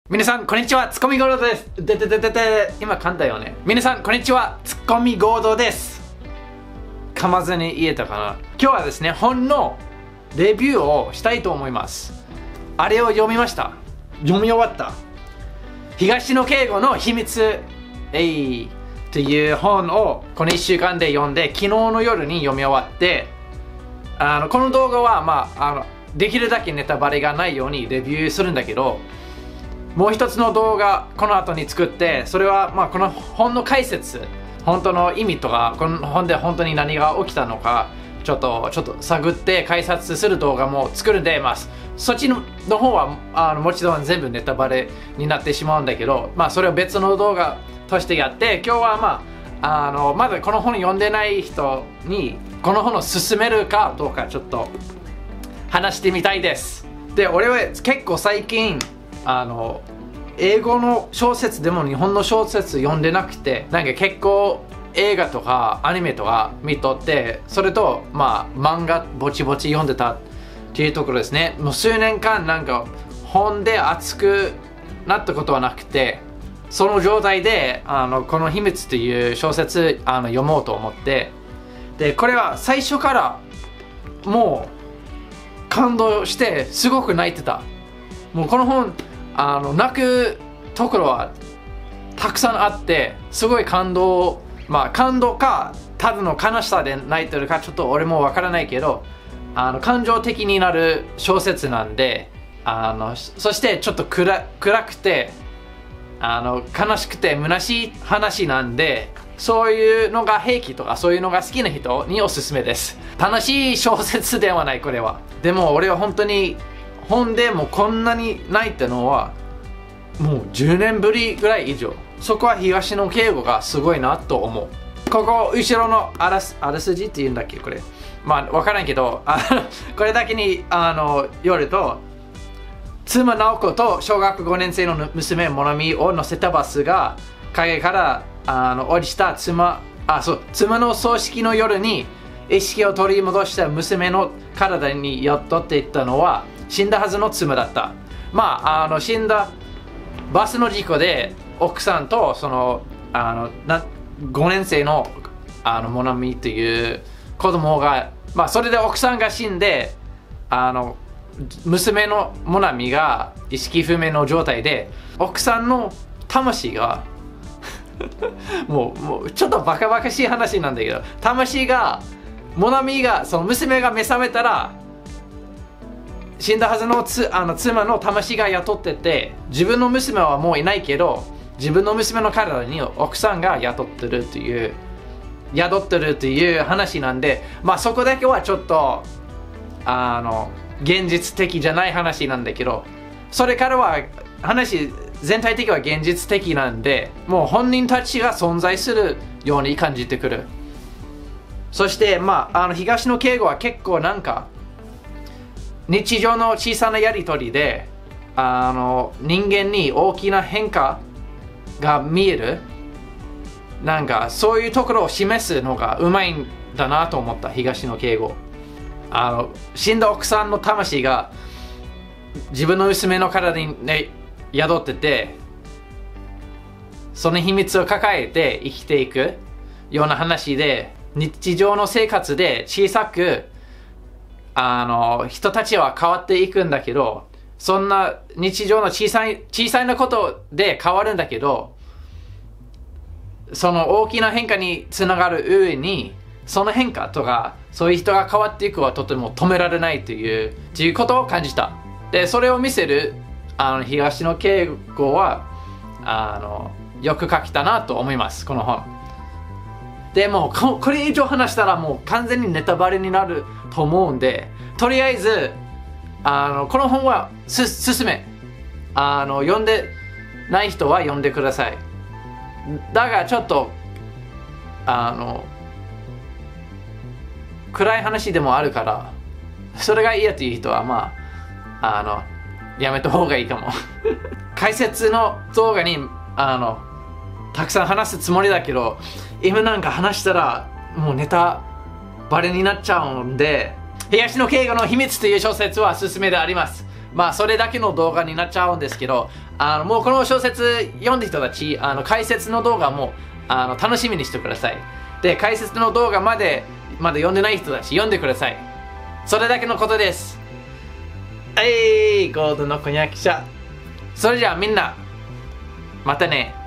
皆さんこんにちは、ツッコミゴールドです。今噛んだよね。皆さんこんにちは、ツッコミゴールドです。噛まずに言えたかな。今日はですね、本のレビューをしたいと思います。あれを読みました。読み終わった。東野圭吾の秘密という本をこの1週間で読んで、昨日の夜に読み終わって、この動画はできるだけネタバレがないようにレビューするんだけど、もう一つの動画この後に作って、それはこの本の解説、本当の意味とか、この本で本当に何が起きたのかちょっと探って解説する動画も作るんで、そっちの方はもちろん全部ネタバレになってしまうんだけど、それを別の動画としてやって、今日はまだこの本読んでない人にこの本を勧めるかどうかちょっと話してみたいです。で、俺は結構最近英語の小説でも日本の小説読んでなくて、結構映画とかアニメとか見とって、それと漫画ぼちぼち読んでたっていうところですね。もう数年間本で熱くなったことはなくて、その状態でこの秘密という小説読もうと思って、でこれは最初からもう感動してすごく泣いてた。もうこの本泣くところはたくさんあって、すごい感動かただの悲しさで泣いてるかちょっと俺もわからないけど、感情的になる小説なんで、そしてちょっと暗くて悲しくて虚しい話なんで、そういうのが平気とかそういうのが好きな人におすすめです。楽しい小説ではないこれは。でも俺は本当に本でもこんなに泣いたのはもう10年ぶりぐらい以上。そこは東野圭吾がすごいなと思う。ここ後ろのあらすじって言うんだっけこれ。わからんけどこれだけによると、妻直子と小学5年生の娘モナミを乗せたバスが陰から降りした妻の葬式の夜に意識を取り戻した娘の体に寄っ取っていったのは死んだはずの妻だった。死んだバスの事故で奥さんとその5年生のモナミという子供が、それで奥さんが死んで娘のモナミが意識不明の状態で、奥さんの魂がもうちょっとバカバカしい話なんだけど、魂がモナミがその娘が目覚めたら死んだはずの妻の魂が雇ってて、自分の娘はもういないけど自分の娘の体に奥さんが宿ってるという話なんで、そこだけはちょっと現実的じゃない話なんだけど、それからは話全体的は現実的なんで、もう本人たちが存在するように感じてくる。そして東野圭吾は結構日常の小さなやりとりで人間に大きな変化が見える、そういうところを示すのがうまいんだなと思った。東野圭吾死んだ奥さんの魂が自分の娘の体に、宿ってて、その秘密を抱えて生きていくような話で、日常の生活で小さく人たちは変わっていくんだけど、そんな日常の小さいなことで変わるんだけど、その大きな変化につながる上に、その変化とかそういう人が変わっていくはとても止められないということを感じた。でそれを見せる東野圭吾はよく書けたなと思います、この本で。もこれ以上話したらもう完全にネタバレになると思うんで、とりあえずこの本は勧め、読んでない人は読んでください。だがちょっと暗い話でもあるから、それが嫌という人はやめた方がいいかも解説の動画にたくさん話すつもりだけど、今話したらもうネタバレになっちゃうんで、東野圭吾の秘密という小説はおすすめであります。 まあそれだけの動画になっちゃうんですけど、もうこの小説読んだ人たち、解説の動画も楽しみにしてください。で、解説の動画まだ読んでない人たち読んでください。それだけのことです。ゴールドの婚約者。それじゃあみんな、またね。